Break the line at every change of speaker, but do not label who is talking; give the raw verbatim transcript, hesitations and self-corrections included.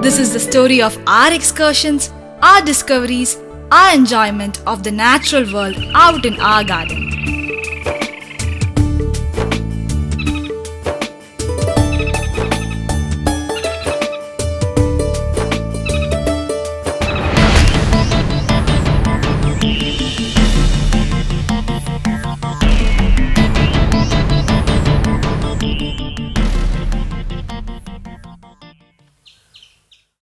This is the story of our excursions, our discoveries, our enjoyment of the natural world out in our garden.